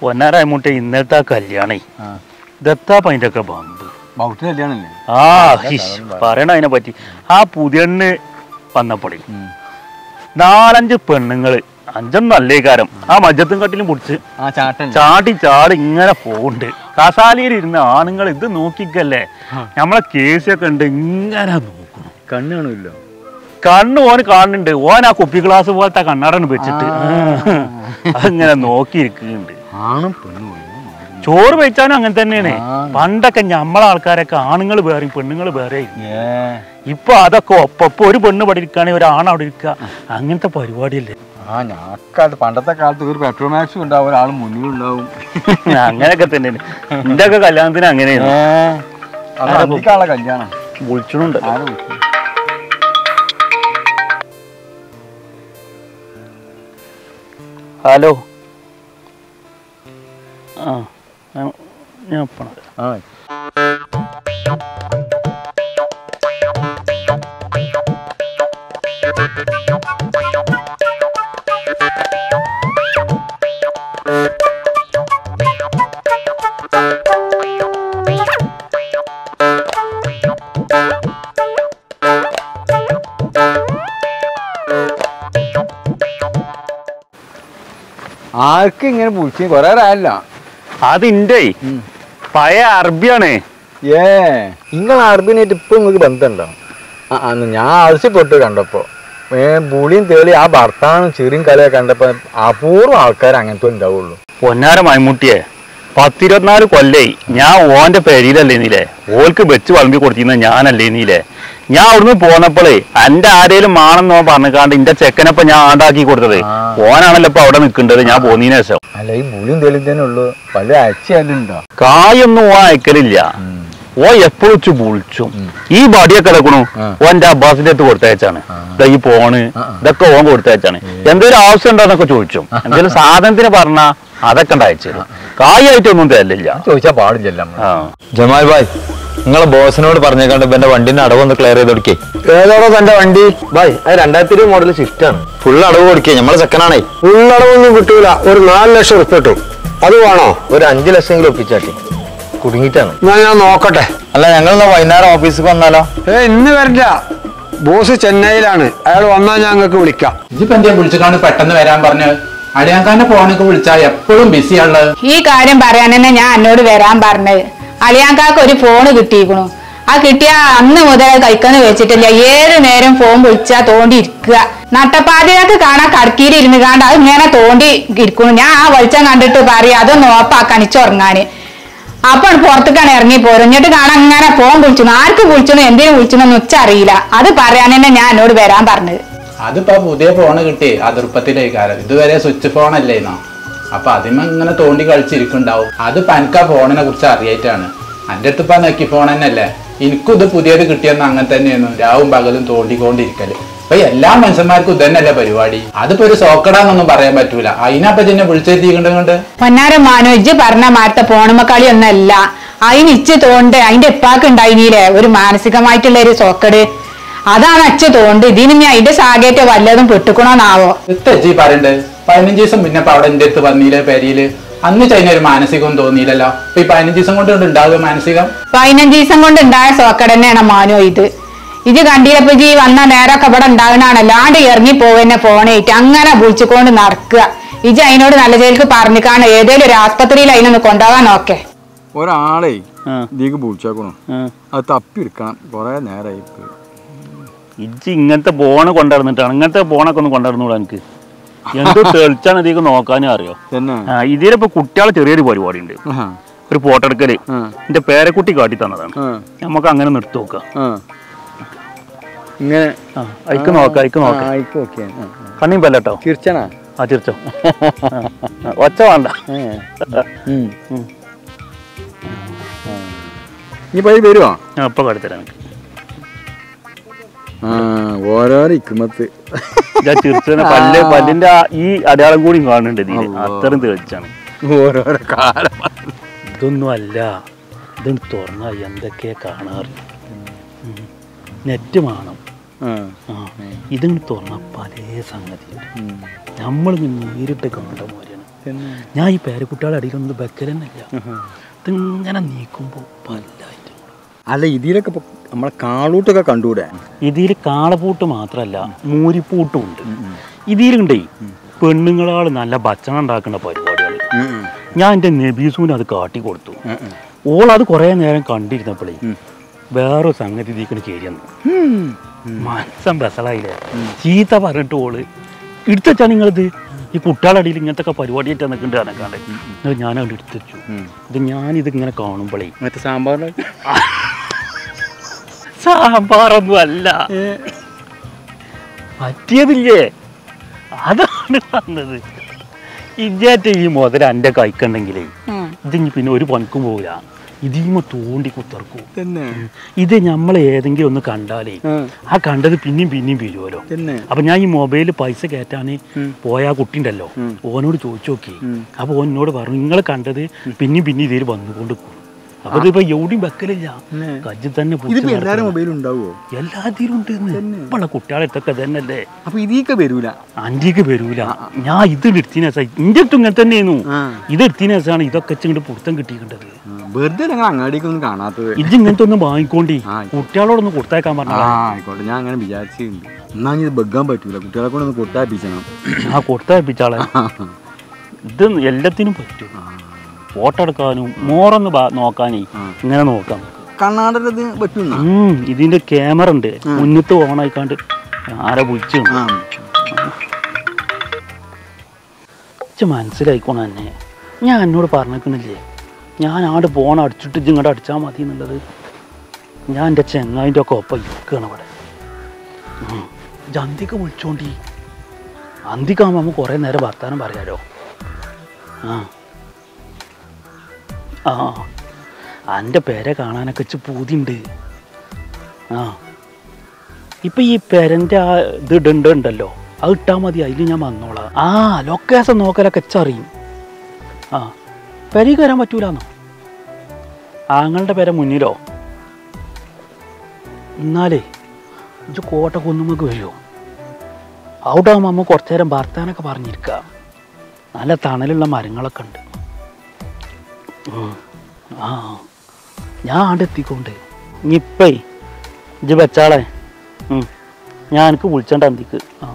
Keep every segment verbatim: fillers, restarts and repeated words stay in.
പൊന്നാരായ മുട്ട ഇന്നത്തെ കല്യാണേ ദത്താ പൈൻ്റെയൊക്കെ ബമ്പ് കല്യാണല്ലേ? ആ പറയണ അതിനെ പറ്റി. ആ പുതിയണ്ണ് വന്നപ്പോഴേ നാലഞ്ച് പെണ്ണുങ്ങള് അഞ്ചൊന്നും അല്ലേ കാരം ആ മജ്ജത്തും കട്ടിലും പിടിച്ച് ചാടി ചാടി ഇങ്ങനെ പോണ്ട്. കസാലയിൽ ആണുങ്ങൾ ഇത് നോക്കിക്കല്ലേ നമ്മളെ കേസൊക്കെ ഉണ്ട് ഇങ്ങനെ നോക്കണം. കണ്ണ് കാണില്ല. കണ്ണ് ഓന് കാണുന്നുണ്ട്. ഓൻ ആ കുപ്പി ഗ്ലാസ് പോലത്തെ കണ്ണാടന് വെച്ചിട്ട് അതിങ്ങനെ നോക്കിയിരിക്കുന്നുണ്ട്. ചോറ് വെച്ചാലും അങ്ങനെ തന്നെയാണ്. പണ്ടൊക്കെ ഞമ്മളെ ആൾക്കാരൊക്കെ ആണുങ്ങൾ വേറെ പെണ്ണുങ്ങൾ വേറെ. ഇപ്പൊ അതൊക്കെ ഒപ്പ ഒരു പെണ്ണ് ഇവിടെ ഇരിക്കുകയാണെങ്കിൽ ഒരാണ് അവിടെ ഇരിക്കുക. അങ്ങനത്തെ പരിപാടിയല്ലേ. ആ ഞാക്കാലത്ത് പണ്ടത്തെ കാലത്ത് ഒരു പെട്രോമാക്സ് ഉണ്ടാവും, ഒരാൾ മുന്നിലുണ്ടാവും. അങ്ങനെയൊക്കെ തന്നെയാണ്. എന്റെ ഒക്കെ കല്യാണത്തിന് അങ്ങനെയാണ്. കല്യാണം വിളിച്ചുണ്ട്. ഹലോ. ആ ഞാൻ പോണത്. ആ ആർക്ക് ഇങ്ങനെ വിളിച്ചു കൊറേ ആയല്ല. അതിൻ്റെ പഴയ അറബിയാണ്. ഏ നിങ്ങൾ അറബിനായിട്ട് ഇപ്പൊ നിങ്ങൾക്ക് ബന്ധമുണ്ടോ? ആ ഞാൻ ആവശ്യപ്പെട്ടു കണ്ടപ്പോ ഏ ബുളിയും തേളി ആ ഭർത്താവും ചെറിയും കലയൊക്കെ കണ്ടപ്പോ അപൂർവം ആൾക്കാർ അങ്ങനത്തെ ഉണ്ടാവുള്ളൂ. പൊന്നാര മൈമുട്ടിയെ പത്തിരുപത്തിനാല് കൊല്ലേ ഞാൻ ഓന്റെ പെരിയിലല്ലേ നീലേ ഓൾക്ക് വെച്ച് വളമ്പി കൊടുത്തിരുന്ന ഞാനല്ലേ നീലേ. ഞാൻ അവിടുന്ന് പോന്നപ്പോളേ എന്റെ ആരേലും മാണെന്നോ പറഞ്ഞാണ്ട് എന്റെ ചെക്കനപ്പൊ ഞാൻ ആണ്ടാക്കി കൊടുത്തത്. ഓനാണല്ലോ ഇപ്പൊ അവിടെ നിൽക്കേണ്ടത് ഞാൻ പോന്നതിന് ശേഷം. അല്ല ഈ ബുളിയും തേളിയും തന്നെ ഉള്ളു. പല അയച്ചുണ്ടോ? കായൊന്നും ഓ അയക്കലില്ല. ഓ എപ്പോഴും വിളിച്ചും ഈ ബടിയൊക്കെ കിടക്കണു ഓന്റെ അബ്ബാസിന്റെ അടുത്ത് കൊടുത്തയച്ചാണ്. ഈ ഫോണ് ഇതൊക്കെ ഓൻ കൊടുത്തയച്ചാണ്. എന്തെങ്കിലും ആവശ്യം ഉണ്ടോന്നൊക്കെ ചോദിച്ചു. എന്തെങ്കിലും സാധനത്തിന് പറഞ്ഞാ അതൊക്കെ അയച്ചു തരും. കായായിട്ടൊന്നും തരില്ല. ചോദിച്ചാ പാടില്ലല്ലോ. ജമാൽ ഭായ് നിങ്ങളെ ബോസിനോട് പറഞ്ഞേക്കാണ്ട് എന്റെ വണ്ടിന്റെ അടവൊന്ന് ക്ലിയർ ചെയ്ത് കൊടുക്കേ. ഏതോടോ തന്റെ വണ്ടി ഭായ്? അത് രണ്ടായിരത്തി ഇരുപത് മോഡൽ സ്വിഫ്റ്റ് ആണ്. ഫുൾ അടവ് കൊടുക്കേ. നമ്മളെ സെക്കൻഡാണേ. ഫുൾ അടവൊന്നും കിട്ടൂല. ഒരു നാല് ലക്ഷം ഉറുപ്പിക കിട്ടും. അത് വേണോ? ഒരു അഞ്ചു ലക്ഷമെങ്കിലും ഒപ്പിച്ചാട്ടി. കുടുങ്ങിട്ടാണ്. എന്നാ ഞാൻ നോക്കട്ടെ. അല്ല ഞങ്ങൾ വൈകുന്നേരം ഓഫീസിൽ വന്നാലോ? ഏ ഇന്ന് വരില്ല. ബോസ് ചെന്നൈയിലാണ്. അയാൾ വന്നാൽ ഞങ്ങൾക്ക് വിളിക്കാം. ഇതിപ്പോ എന്താ വിളിച്ചിട്ടാണ് പെട്ടെന്ന് വരാൻ പറഞ്ഞു? അളിയാങ്കാന്റെ ഫോണൊക്കെ വിളിച്ചാൽ എപ്പോഴും ബിസിയാണുള്ളത്. ഈ കാര്യം പറയാൻ തന്നെ ഞാൻ എന്നോട് വരാൻ പറഞ്ഞത്. അളിയാങ്കാക്ക് ഒരു ഫോണ് കിട്ടിയിരിക്കണു. ആ കിട്ടിയ അന്ന് മുതൽ കൈക്കന്ന് വെച്ചിട്ടില്ല. ഏത് നേരം ഫോൺ വിളിച്ചാ തോണ്ടി ഇരിക്കുക. നട്ടപ്പാതിരക്ക് കാണാൻ കടക്കിയിൽ ഇരുന്ന് കാണ്ട് അത് ഇങ്ങനെ തോണ്ടി ഇരിക്കണു. ഞാൻ ആ വെളിച്ചം കണ്ടിട്ട് പറയാം അതൊന്ന് ഓപ്പാക്കണിച്ചുറങ്ങാന്. അപ്പൊ പുറത്തേക്കാണ് ഇറങ്ങി പോരും. എന്നിട്ട് കാണാൻ ഇങ്ങനെ ഫോൺ വിളിച്ചു. ആർക്ക് വിളിച്ചണോ എന്തിനു വിളിച്ചണോന്ന് ഉച്ച അറിയില്ല. അത് പറയാൻ തന്നെ ഞാൻ എന്നോട് വരാൻ പറഞ്ഞത്. അതിപ്പോ പുതിയ ഫോണ് കിട്ടി അതിർപ്പത്തിലെ കാലം. ഇതുവരെ സ്വിച്ച് ഫോൺ അല്ലേന്നോ. അപ്പൊ അതിമ ഇങ്ങനെ തോണ്ടി കളിച്ചിരിക്കുന്നുണ്ടാവും. അത് പനക്ക് ആ ഫോണിനെ കുറിച്ച് അറിയായിട്ടാണ്. എൻ്റെ അടുത്ത് ഇപ്പൊ നെക്കി ഫോൺ തന്നെ അല്ലേ. എനിക്കും ഇത് പുതിയത് കിട്ടിയെന്ന് അങ്ങനെ തന്നെയായിരുന്നു. രാവും പകലും തോണ്ടിക്കൊണ്ടിരിക്കല്. അപ്പൊ എല്ലാ മനുഷ്യന്മാർക്കും ഇതന്നെയല്ലേ പരിപാടി. അതിപ്പോ ഒരു സോക്കടാന്നൊന്നും പറയാൻ പറ്റൂല. അതിനപ്പൊ ഇതിനെ വിളിച്ചെത്തിക്കൊണ്ട് പൊന്നാരം മാനോജ് പറഞ്ഞ മാരത്തെ ഫോണുമക്കളി ഒന്നല്ല. അതിന് ഇച്ച് തോണ്ട് അതിന്റെ ഇപ്പാക്ക് ഉണ്ടായില്ലേ ഒരു മാനസികമായിട്ടുള്ള ഒരു സോക്കട്. അതാണ് അച്ഛ തോണ്ട്. ഇതിന് ഞാൻ അതിന്റെ സാഗേറ്റ വല്ലതും പെട്ടുക്കണോന്നാവോ? എത്തച്ചി പറയണ്ട്. പതിനഞ്ച് ദിവസം പിന്നെ അവിടെ എന്റെ അടുത്ത് വന്നില്ലേ പെരിയില്. അന്ന് ചൈന ഒരു മാനസികം തോന്നിയില്ലല്ലോ. അപ്പൊ ഈ പതിനഞ്ച് ദിവസം കൊണ്ട് ഉണ്ടാവുക മാനസികം? പതിനഞ്ച് ദിവസം കൊണ്ട് ഉണ്ടായ സോക്കട് തന്നെയാണ് മാനോ ഇത്. ഇത് കണ്ടിയപ്പോ ജി വന്ന നേരമൊക്കെ ഇവിടെ ഉണ്ടാകണാണല്ലോ. ആണ്ട് ഇറങ്ങി പോവന്നെ ഫോണേറ്റ് അങ്ങനെ വിളിച്ചുകൊണ്ട് നടക്കുക. ഇജ് അതിനോട് നല്ല ചേർക്ക് പറഞ്ഞിക്കാണ് ഏതേലും ഒരു ആസ്പത്രിയിൽ അതിനൊന്ന് കൊണ്ടുപോകാൻ നോക്കെ. ഒരാളെ ഇതിക്ക് വിളിച്ചേക്കണു. അത് തപ്പി എടുക്കണം. കൊറേ നേരമായി. ഇജ്ജ് ഇങ്ങനത്തെ ഫോണ് കൊണ്ടുവന്നിട്ടാണ്. ഇങ്ങനത്തെ ഫോണൊക്കെ ഒന്ന് കൊണ്ടുവരുന്നൂടാ എനിക്ക്. എന്ത് തെളിച്ചാണ് ഇതിക്ക് നോക്കാനും അറിയോ. ഇതിലിപ്പോ കുട്ടികളെ ചെറിയൊരു പരിപാടി ഉണ്ട്. ഒരു ഫോട്ടോ എടുക്കല് എന്റെ പേരക്കുട്ടി കാട്ടി തന്നതാണ്. നമുക്ക് അങ്ങനെ നിർത്തി നോക്കാം. ഇങ്ങനെ അയക്ക് നോക്കാം. അയക്ക് നോക്കാം. കണ്ണിയും പല്ലട്ടോ. തീർച്ചയാണോ? ആ തീർച്ചോ. ഒച്ച വേണ്ട. നീ പോയി വരുവാ? ഞാൻ ഇപ്പൊ കാട്ടിത്തരാം എനിക്ക്. ഓരോരോ ഇക്കുമത്ത് പല്ല് പല്ലിന്റെ ഈ അടയാളം കൂടി കാണുന്നുണ്ട് ഇതിന്. അത്രയും തെളിച്ചാണ്. ഓരോരോ കാലം. ഇതൊന്നും അല്ല. ഇതൊന്ന് തുറന്നാ എന്തൊക്കെയാ കാണാറ്. നെറ്റ് വേണം. ഇതിന് തുറന്ന പല സംഗതിയുണ്ട്. നമ്മൾ നേരിട്ട് കണ്ട പോലെയാണ്. ഞാൻ ഈ പേരക്കുട്ടികളുടെ അടിയിലൊന്നും വെക്കലെന്നില്ല. ഇതിങ്ങനെ നീക്കുമ്പോൾ പല്ലായിട്ട്. അല്ല ഇതിലൊക്കെ ഇപ്പൊ നമ്മളെ കാളൂട്ടൊക്കെ കണ്ടുകൂടെ? ഇതിൽ കാളപ്പൂട്ട് മാത്രമല്ല മൂരിപ്പൂട്ടും ഉണ്ട്. ഇതിലുണ്ടേ പെണ്ണുങ്ങളാൾ നല്ല ഭക്ഷണം ഉണ്ടാക്കുന്ന പരിപാടികൾ. ഞാൻ എൻ്റെ നബീസൂന് അത് കാട്ടി കൊടുത്തു. ഓളത് കുറേ നേരം കണ്ടിരുന്നപ്പോഴേ വേറെ സംഗതി ഇതിക്കണ ശരിയെന്ന് മനസ്സം ബസളായില്ലേ. ചീത്ത പറഞ്ഞിട്ട് ഓള് എടുത്തുവെച്ചാ നിങ്ങളിത് ഈ കുട്ടികളുടെ അടിയിൽ ഇങ്ങനത്തെ പരിപാടിയായിട്ട് നിൽക്കുന്നുണ്ട് എനക്കാണ്ട് ഞാൻ അവിടെ എടുത്തു വെച്ചു. ഇത് ഞാനിത് ഇങ്ങനെ കാണുമ്പോഴേ മറ്റേ സാമ്പാർ സാമ്പാറൊന്നും അല്ല പറ്റിയതില്ലേ, അതാണ് വന്നത്. ഇജ്ജാറ്റ ഈ മുതൽ എൻ്റെ കൈക്കുണ്ടെങ്കിലേ ഇതിന് പിന്നെ ഒരു പണിക്കും പോകില്ല. ഇതിമ തോണ്ടി കുത്തിറക്കും. ഇത് നമ്മൾ ഏതെങ്കിലും ഒന്ന് കണ്ടാലേ ആ കണ്ടത് പിന്നെയും പിന്നെയും വരുമല്ലോ. അപ്പൊ ഞാൻ ഈ മൊബൈലിൽ പൈസ കയറ്റാന് പോയ ആ കുട്ടി ഉണ്ടല്ലോ, ഓനോട് ചോദിച്ചു നോക്കി. അപ്പൊ ഓനോട് പറഞ്ഞു നിങ്ങൾ കണ്ടത് പിന്നെയും പിന്നെ ഇതിൽ വന്നുകൊണ്ട് പോകും. അപ്പൊ ഇതിപ്പോ എവിടെയും വെക്കലില്ല, കജ്ജി തന്നെ എല്ലാത്തിലും ഉണ്ട്. ഇപ്പുള്ള കുട്ടികളെ എടുത്തൊക്കെ തന്നെയല്ലേ. അപ്പൊ ഇതൊക്കെ വരൂല, അന്റിക്ക് വരൂല. ഞാൻ ഇത് എടുത്തിന് ശേഷം ഇന്റെ അടുത്ത് ഇങ്ങനെ തന്നെയായിരുന്നു. ഇത് എടുത്തിന് ശേഷമാണ് ഇതൊക്കെ ഇങ്ങോട്ട് പുറത്തം കിട്ടിയിട്ടത്. വെറുതെ ഞങ്ങൾ അങ്ങാടിക്കൊന്നും കാണാത്തത്. ഇത് ഇങ്ങനത്തെ ഒന്നും വാങ്ങിക്കോണ്ടി കുട്ടികളോടൊന്ന് കൊടുത്തേക്കാൻ പറഞ്ഞു. ആയിക്കോട്ടെ, ഞാൻ അങ്ങനെ വിചാരിച്ചിട്ടുണ്ട്. എന്നാ ഇത് ബെഗാൻ പറ്റൂല, കുട്ടികളെ കൂടെ ഒന്ന് കൊടുത്തേപ്പിച്ചണം. ആ കൊടുത്തേപ്പിച്ചാളെ ഇത് എല്ലാത്തിനും പറ്റും. ഫോട്ടോ എടുക്കാനും മോറൊന്ന് നോക്കാനേ ഇങ്ങനെ നോക്കാം. കണ്ണാടത് പറ്റും. ഇതിന്റെ ക്യാമറ ഉണ്ട്, മുന്നത്ത് ഓണായിക്കാണ്ട് ആരെ വിളിച്ചു മനസ്സിലായിക്കോണ തന്നെ. ഞാൻ എന്നോട് പറഞ്ഞിരിക്കണില്ലേ ഞാൻ ആട് പോണ അടിച്ചിട്ട് ഇങ്ങോട്ട് അടിച്ചാൽ മതി എന്നുള്ളത്. ഞാൻ എൻ്റെ ചെങ്ങായിൻ്റെ ഒക്കെ ഒപ്പം ഇരിക്കുകയാണ് അവിടെ. അന്തിക്ക് വിളിച്ചോണ്ടി അന്തിക്കാകുമ്പോൾ നമുക്ക് കുറേ നേരം വർത്താനം പറയാലോ. ആ ആ എൻ്റെ പേരെ കാണാനൊക്കെ വെച്ച് പൂതിയുണ്ട്. ആ ഇപ്പം ഈ പേരൻ്റെ ആ ഇത് ഇടുന്നുണ്ടല്ലോ, അത് ഇട്ടാൽ മതി, അതിൽ ഞാൻ വന്നോളാം. ആ ലൊക്കേഷൻ നോക്കലൊക്കെ വെച്ചറിയും. ആ പെരയ്ക്ക് വരാൻ പറ്റൂലെന്നോ? ആങ്ങളുടെ പേരെ മുന്നിലോ? എന്നാലേ ഇത് കോട്ട കുന്നുമ്മക്ക് വരുമോ? ഔട്ടാകുമ്പോൾ അമ്മ കുറച്ചു നേരം ഭർത്താനൊക്കെ പറഞ്ഞിരിക്കുക. നല്ല തണലുള്ള മരങ്ങളൊക്കെ ഉണ്ട്. ആ ഞാൻ ആണ്ട് എത്തിക്കൊണ്ട് ഇനിയിപ്പേ ഇജ്ജ് വെച്ചാളെ ഞാൻ എനിക്ക് വിളിച്ചണ്ട അന്തിക്ക്. ആ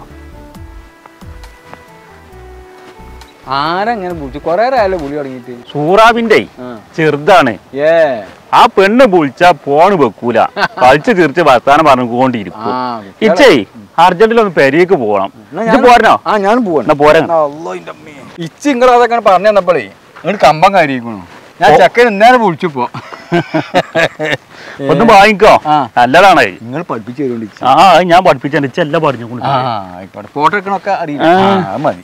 ആരങ്ങനെ വിളിച്ചു? കൊറേ ആയാലും വിളി തുടങ്ങിയിട്ട്. സൂറാബിന്റെ ചെറുതാണ്. ഏ ആ പെണ്ണ് വിളിച്ചാ ഫോണ് വെക്കൂല, കളിച്ച് തീർച്ച് വർത്താനം പറഞ്ഞുകൊണ്ടിരിക്കും. ഇച്ചേ അർജന്റിലൊന്ന് പെരേക്ക് പോകണം. പോരണോ? ആ ഞാൻ പോവാ പോരാ. ഇച്ച് ഇങ്ങളെ അതൊക്കെ പറഞ്ഞു തന്നപ്പോഴേ നിങ്ങൾ കമ്പം കാര്യമായിക്കണു. ഞാൻ ചെക്കൻ എന്നേരം വിളിച്ചപ്പോ ഒന്ന് വാങ്ങിക്കോ, നല്ലതാണ്. നിങ്ങൾ പഠിപ്പിച്ചു തരുന്നുണ്ട്. ആ ഞാൻ പഠിപ്പിച്ച ഇച്ചെല്ലാം പറഞ്ഞു. ആയിക്കോട്ടെ, ഫോട്ടോ എടുക്കണൊക്കെ അറിയില്ല, മതി.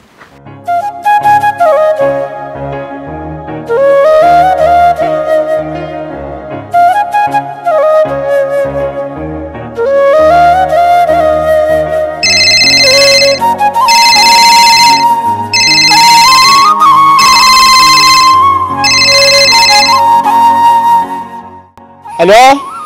ഹലോ,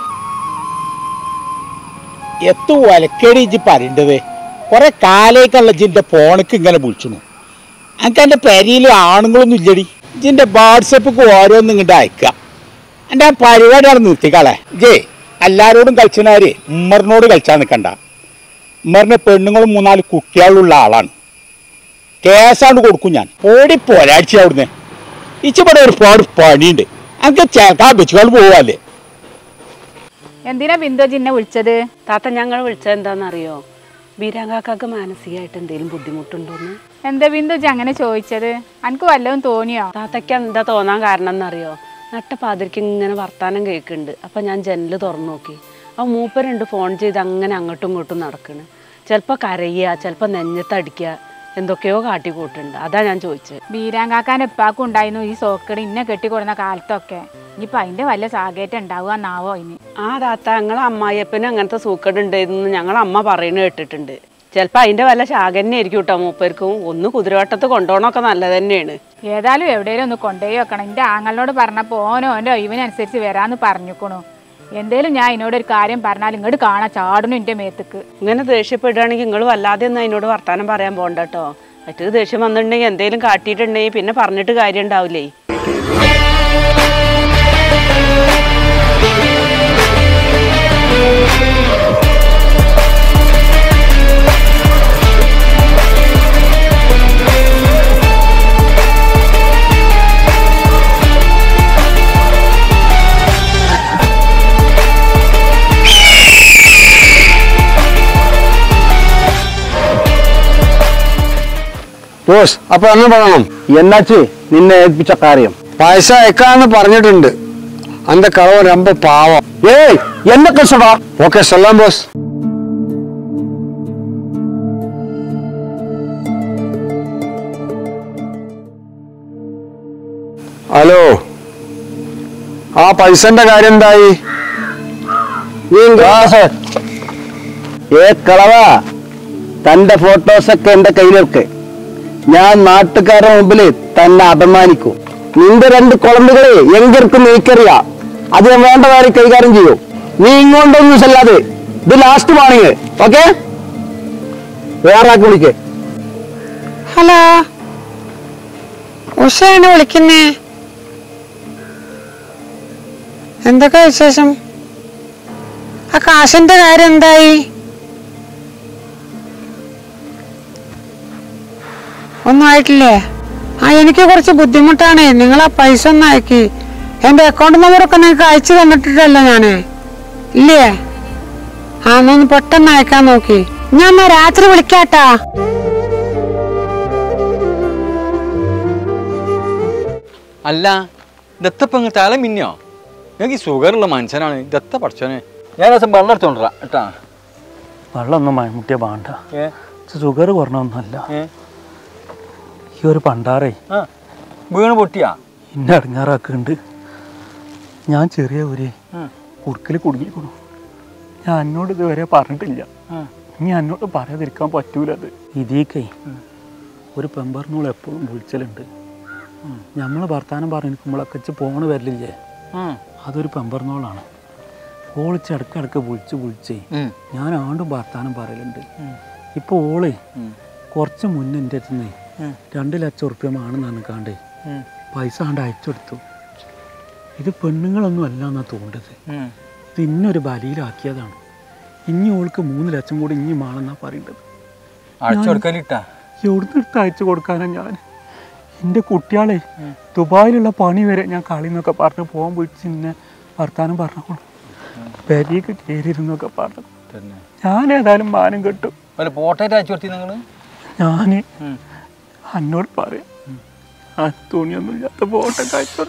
എത്തു ഒലക്കേടി ഇജ്ജ് പറയേണ്ടത്? കുറെ കാലേക്കുള്ള ഇജിന്റെ ഫോണക്ക് ഇങ്ങനെ വിളിച്ചു. എനിക്ക് എൻ്റെ പെരിയിൽ ആണുങ്ങളൊന്നും ഇല്ലടി. ഇജിന്റെ വാട്സപ്പിക്ക് ഓരോന്നും ഇങ്ങോട്ട് അയക്കുക. എൻ്റെ ആ പരിപാടിയാണ് നിർത്തിക്കളെ. ജേ എല്ലാവരോടും കളിച്ചനാര് ഉമ്മറിനോട് കളിച്ചാൽ നിൽക്കണ്ട. ഉമ്മറിന് പെണ്ണുങ്ങളും മൂന്നാല് കുട്ടികളുള്ള ആളാണ്. കേസാണ്ട് കൊടുക്കും ഞാൻ. ഓടി പോരാഴ്ച അവിടുന്ന്. ഇച്ചിവിടെ ഒരുപാട് പണിയുണ്ട്. എനിക്ക് ചേർക്കാൻ വെച്ചുകൊണ്ട് പോവാല്ലേ. എന്തിനാ ബിന്ദു ജിന്നെ വിളിച്ചത്? താത്ത ഞങ്ങൾ വിളിച്ചത് എന്താണെന്നറിയോ? ബീരാങ്കാക്കാക്ക് മാനസികമായിട്ട് എന്തെങ്കിലും ബുദ്ധിമുട്ടുണ്ടോന്ന്. എന്താ ബിന്ദു ജി അങ്ങനെ ചോദിച്ചത്? എനിക്ക് വല്ലതും തോന്നിയോ? താത്തയ്ക്ക് എന്താ തോന്നാൻ കാരണം എന്നറിയോ? നട്ടപ്പാതിരിക്ക് ഇങ്ങനെ വർത്താനം കേൾക്കുന്നുണ്ട്. അപ്പം ഞാൻ ജനൽ തുറന്നു നോക്കി. ആ മൂപ്പരുണ്ട് ഫോൺ ചെയ്ത് അങ്ങനെ അങ്ങോട്ടും ഇങ്ങോട്ടും നടക്കണ്. ചിലപ്പോൾ കരയുക, ചിലപ്പോൾ നെഞ്ഞത്തടിക്കുക, എന്തൊക്കെയോ കാട്ടിക്കൂട്ടുണ്ട്. അതാ ഞാൻ ചോദിച്ചത്. ബീരാങ്കാക്കാൻ്റെ ഉപ്പാക്കും ഉണ്ടായിരുന്നു ഈ സോക്കട് ഇന്നെ കെട്ടിക്കൊടുന്ന കാലത്തൊക്കെ. ഇനിയിപ്പോൾ അതിൻ്റെ വല്ല സാഹചര്യം ഉണ്ടാവുകയെന്നാവോ ഇനി. ആ താത്ത ഞങ്ങളെ അമ്മായിയപ്പന് അങ്ങനത്തെ സൂക്കട് ഉണ്ടായിരുന്നു ഞങ്ങളെ അമ്മ പറയുന്നത് കേട്ടിട്ടുണ്ട്. ചിലപ്പോൾ അതിൻ്റെ വല്ല ശാഖന്നെ ആയിരിക്കും കേട്ടോ മൂപ്പർക്കും. ഒന്ന് കുതിരവട്ടത്ത് കൊണ്ടുപോകണമൊക്കെ നല്ലത് തന്നെയാണ്. ഏതായാലും എവിടെയെങ്കിലും ഒന്ന് കൊണ്ടുപോയി വെക്കണം. എൻ്റെ ആങ്ങളോട് പറഞ്ഞപ്പോൾ ഓനോ എൻ്റെ ഒഴിവിനനുസരിച്ച് വരാമെന്ന് പറഞ്ഞിക്കണു. എന്തേലും ഞാൻ എന്നോടൊരു കാര്യം പറഞ്ഞാൽ ഇങ്ങോട്ട് കാണാൻ ചാടണു എൻ്റെ മേത്തക്ക്. ഇങ്ങനെ ദേഷ്യപ്പെടുകയാണെങ്കിൽ നിങ്ങൾ വല്ലാതെ ഒന്നും അതിനോട് വർത്താനം പറയാൻ പോകണ്ട കേട്ടോ. മറ്റേത് ദേഷ്യം വന്നിട്ടുണ്ടെങ്കിൽ എന്തെങ്കിലും കാട്ടിയിട്ടുണ്ടെങ്കിൽ പിന്നെ പറഞ്ഞിട്ട് കാര്യം ഉണ്ടാവില്ലേ. ബോസ് അപ്പൊ അന്ന് പറയണം എന്നാച്ച് നിന്നെ ഏൽപ്പിച്ച കാര്യം പൈസ അയക്കാന്ന് പറഞ്ഞിട്ടുണ്ട്. അന്റെ കളവ് രമ്പ പാവം. ഏയ് എന്നൊക്കെ സൊടാ. ഓക്കെ സൊല്ലാം ബോസ്. ഹലോ, ആ പൈസന്റെ കാര്യം എന്തായി? ഏ കളവാ, തന്റെ ഫോട്ടോസൊക്കെ എന്റെ കയ്യിലേക്ക്. ഞാൻ നാട്ടുകാരുടെ മുമ്പിൽ തന്നെ അപമാനിക്കും. നിന്റെ രണ്ട് കുളമ്പുകളെ എങ്കർക്ക് നീക്കറിയാ. അത് ഞാൻ വേണ്ട കാര്യം കൈകാര്യം ചെയ്യൂ. നീ ഇങ്ങോട്ടൊന്നും ചെല്ലാതെ. ഇത് ലാസ്റ്റ് വാണിങ്. ഓക്കെ, വേറെ ആക്കി വിളിക്കേ. ഹലോ, ഉഷയാണ് വിളിക്കുന്നേ. എന്തൊക്കെ വിശേഷം? ആ കാശിന്റെ കാര്യം എന്തായി? ഒന്നും ആയിട്ടില്ലേ? ആ എനിക്ക് കുറച്ച് ബുദ്ധിമുട്ടാണ്. നിങ്ങൾ ആ പൈസ ഒന്ന് അയക്കി. എന്റെ അക്കൗണ്ട് നമ്പറൊക്കെ നിങ്ങൾക്ക് അയച്ചു തന്നിട്ടില്ലല്ലോ ഞാന്. ഇല്ലേ? ആ ഒന്ന് പെട്ടെന്ന് അയക്കാൻ നോക്കി. ഞാൻ എന്നാ രാത്രി വിളിക്കാട്ടാ. അല്ല, ദത്തപ്പ തല മിന്നോ? എനിക്ക് സുഖറുള്ള മനുഷ്യനാണ് ദത്ത പഠിച്ചോനെ. ഞാൻ ദിവസം വെള്ളം എടുത്തോണ്ടാ കേട്ടാ. വെള്ളമൊന്നും മമ്മൂട്ടിയെ വേണ്ട. ഷുഗർ കുറഞ്ഞൊന്നുമല്ല. ഈ ഒരു പണ്ടാറേ വീണ് പൊട്ടിയാ എന്നെ അടങ്ങാറാക്കുന്നുണ്ട്. ഞാൻ ചെറിയ ഒരു കുടുക്കിൽ കുടുങ്ങിക്കണു. ഞാൻ എന്നോട് ഇതുവരെ പറഞ്ഞിട്ടില്ല. ഇനി എന്നോട് പറയാതിരിക്കാൻ പറ്റൂലത്. ഇതീക്കേ ഒരു പെമ്പറിനോൾ എപ്പോഴും വിളിച്ചലുണ്ട്. നമ്മൾ വർത്താനം പറഞ്ഞിരിക്കുമ്പോഴൊക്കെ പോണ് വരലില്ലേ, അതൊരു പെമ്പറിനോളാണ്. ഓളിച്ച് ഇടക്കിടക്ക് വിളിച്ച് വിളിച്ചേ ഞാൻ ആണ്ടും വർത്താനം പറയലുണ്ട്. ഇപ്പോൾ ഓളെ കുറച്ച് മുന്നേ എൻ്റെ അടുത്ത് രണ്ട് ലക്ഷം ഉറുപ്പ്യമാണെന്ന് പറഞ്ഞാണ്ടേ പൈസ ആണ്ട് അയച്ചെടുത്തു. ഇത് പെണ്ണുങ്ങളൊന്നും അല്ല എന്നാ തോണ്ടത്. ഇത് ഇന്നൊരു ബലിയിലാക്കിയതാണ്. ഇനി ഓൾക്ക് മൂന്ന് ലക്ഷം കൂടി ഇനി മാണെന്നാ പറയേണ്ടത്. എവിടുന്ന് എടുത്ത് അയച്ചു കൊടുക്കാനാ ഞാൻ? എൻ്റെ കുട്ടികളെ ദുബായിലുള്ള പണി വരെ ഞാൻ കളി എന്നൊക്കെ പറഞ്ഞ് പോകാൻ വിളിച്ച് ഇന്നെ വർത്താനം പറഞ്ഞോളൂ. പെരിയൊക്കെ കയറിയിരുന്നൊക്കെ പറഞ്ഞു. ഞാൻ ഏതായാലും മാനം കെട്ടു. ഞാൻ എന്നോട് പറയാം, ആ തുണിയൊന്നും ഇല്ലാത്ത ഫോട്ടൊക്കെ അയച്ചു.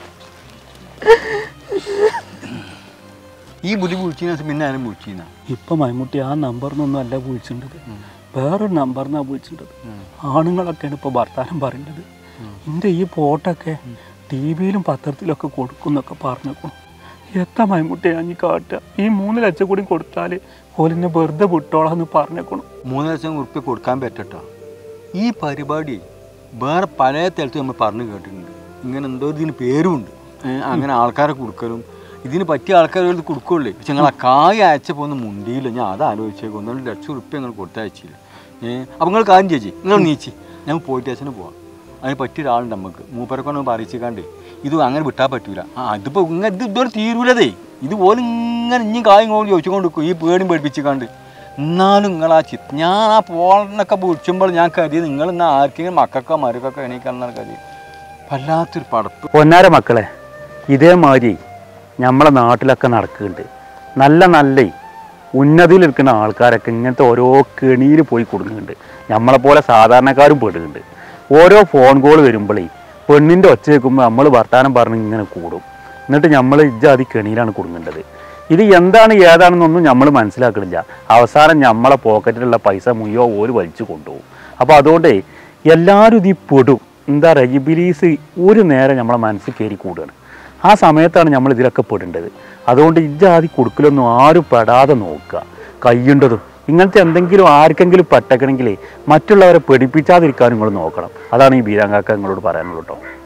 ഈ ബുദ്ധി വിളിച്ച പിന്നെ ആരും വിളിച്ചിരുന്ന ഇപ്പം മമ്മൂട്ടി ആ നമ്പറിനൊന്നും അല്ല വിളിച്ചിട്ടത്, വേറൊരു നമ്പറിനാണ് വിളിച്ചിട്ടത്. ആണുങ്ങളൊക്കെയാണ് ഇപ്പോൾ വർത്താനം പറയേണ്ടത്. എൻ്റെ ഈ ഫോട്ടൊക്കെ ടി വിയിലും പത്രത്തിലൊക്കെ കൊടുക്കും എന്നൊക്കെ പറഞ്ഞേക്കണം. എത്ര മമ്മൂട്ടിയാണ് ഈ കാട്ടുക? ഈ മൂന്ന് ലക്ഷം കൂടി കൊടുത്താൽ ഓലിനെ വെറുതെ വിട്ടോളാന്ന് പറഞ്ഞേക്കണം. മൂന്ന് ലക്ഷം ഉറുപ്പ്യ കൊടുക്കാൻ പറ്റട്ടോ. ഈ പരിപാടി വേറെ പല സ്ഥലത്ത് നമ്മൾ പറഞ്ഞു കേട്ടിട്ടുണ്ട്. ഇങ്ങനെ എന്തോ ഇതിന് പേരുമുണ്ട്. അങ്ങനെ ആൾക്കാരെ കൊടുക്കലും ഇതിന് പറ്റിയ ആൾക്കാർ കൊടുക്കുള്ളേ. പക്ഷെ ഞങ്ങൾ ആ കായ് അയച്ച പോകുന്ന മുണ്ടിയില്ല. ഞാൻ അത് ആലോചിച്ചേക്കും. ഒന്നും ലക്ഷം ഉറുപ്പ്യ ഞങ്ങൾ കൊടുത്തയച്ചില്ല. ഏഹ് അപ്പം നിങ്ങൾ കാര്യം ചേച്ചി, നിങ്ങൾ നീച്ചി ഞങ്ങൾ പോയിട്ട് അച്ഛന് പോവാം. അതിന് പറ്റിയ ഒരാളുണ്ട് നമുക്ക്. മൂപ്പരക്കൊന്നും പറയിച്ചിക്കാണ്ട് ഇത് അങ്ങനെ വിട്ടാൽ പറ്റൂല. ആ അതിപ്പോൾ ഇങ്ങനെ ഇത് ഇതുവരെ തീരൂലതേ. ഇതുപോലെ ഇങ്ങനെ ഇനിയും കായും കൊണ്ട് ചോദിച്ചുകൊണ്ട് നിൽക്കും. ഈ പേടിയും പഠിപ്പിച്ചിക്കാണ്ട്. എന്നാലും നിങ്ങൾ ആ ചിത്ത് ഞാൻ ആ പോളിനൊക്കെ വിളിച്ചുമ്പോൾ ഞാൻ കരുതി നിങ്ങൾ ഇന്ന് ആർക്കെങ്കിലും മക്കൾക്കോ മരുക്കൊക്കെ എണീക്കാണെന്നാണ് കരുതി. വല്ലാത്തൊരു പടപ്പ്. പൊന്നാര മക്കളെ, ഇതേമാതിരി നമ്മളെ നാട്ടിലൊക്കെ നടക്കുന്നുണ്ട്. നല്ല നല്ല ഉന്നതിയിലിരിക്കുന്ന ആൾക്കാരൊക്കെ ഇങ്ങനത്തെ ഓരോ കെണിയിൽ പോയി കൊടുക്കുന്നുണ്ട്. നമ്മളെപ്പോലെ സാധാരണക്കാരും പെടുന്നുണ്ട്. ഓരോ ഫോൺ കോൾ വരുമ്പോഴേ പെണ്ണിൻ്റെ ഒച്ച കേൾക്കുമ്പോൾ നമ്മൾ വർത്താനം പറഞ്ഞ് ഇങ്ങനെ കൂടും. എന്നിട്ട് നമ്മൾ ഇജ്ജാതി കെണിയിലാണ് കൊടുക്കേണ്ടത്. ഇത് എന്താണ് ഏതാണെന്നൊന്നും നമ്മൾ മനസ്സിലാക്കണില്ല. അവസാനം നമ്മളെ പോക്കറ്റിലുള്ള പൈസ മുയ്യോ ഓര് വലിച്ചു കൊണ്ടുപോകും. അപ്പോൾ അതുകൊണ്ട് എല്ലാവരും ഇത് പെടും. എന്താ പറയുക, ഇബിലീസ് ഒരു നേരം നമ്മളെ മനസ്സിൽ കയറി കൂടുകയാണ്. ആ സമയത്താണ് നമ്മൾ ഇതിലൊക്കെ പെടേണ്ടത്. അതുകൊണ്ട് ഇജ്ജാതി കൊടുക്കലൊന്നും ആരും പെടാതെ നോക്കുക. കയ്യുണ്ടതും ഇങ്ങനത്തെ എന്തെങ്കിലും ആർക്കെങ്കിലും പറ്റണമെങ്കിൽ മറ്റുള്ളവരെ പെടിപ്പിച്ചാതിരിക്കാനും നിങ്ങൾ നോക്കണം. അതാണ് ഈ ബീരാങ്കാക്ക നിങ്ങളോട് പറയാനുള്ളൂ കേട്ടോ.